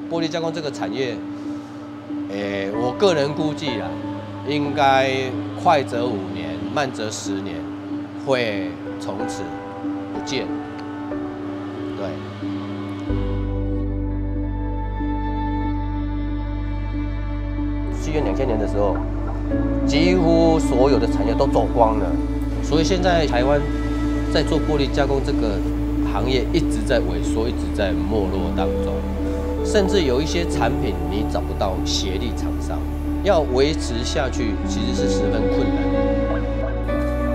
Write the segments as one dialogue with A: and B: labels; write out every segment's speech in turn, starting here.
A: 玻璃加工这个产业，我个人估计啦，应该快则5年，慢则10年，会从此不见。对。西元2000年的时候，几乎所有的产业都走光了，所以现在台湾在做玻璃加工这个行业一直在萎缩，一直在没落当中。 甚至有一些产品你找不到协力厂商，要维持下去其实是十分困难的。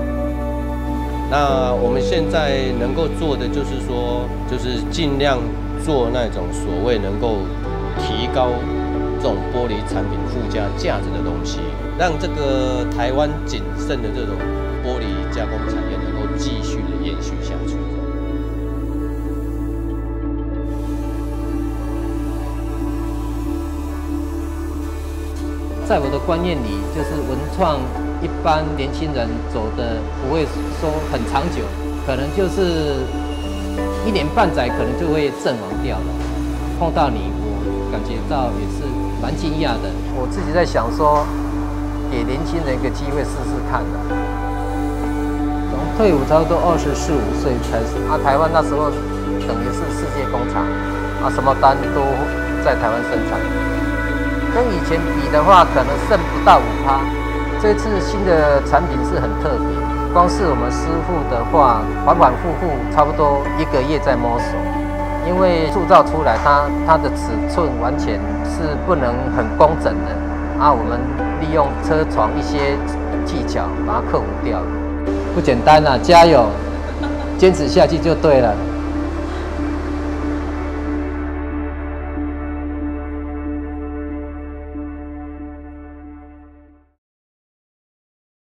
A: 那我们现在能够做的就是说，就是尽量做那种所谓能够提高这种玻璃产品附加价值的东西，让这个台湾仅剩的这种玻璃加工产业能够继续的延续下去。
B: 在我的观念里，就是文创一般年轻人走的不会说很长久，可能就是1年半载，可能就会阵亡掉了。碰到你，我感觉到也是蛮惊讶的。我自己在想说，给年轻人一个机会试试看的。从退伍差不多24、25岁开始，台湾那时候等于是世界工厂，什么单都在台湾生产。 跟以前比的话，可能剩不到5%。这次新的产品是很特别，光是我们师傅的话，反反复复差不多1个月在摸索，因为铸造出来它的尺寸完全是不能很工整的我们利用车床一些技巧把它克服掉了，不简单加油，坚持下去就对了。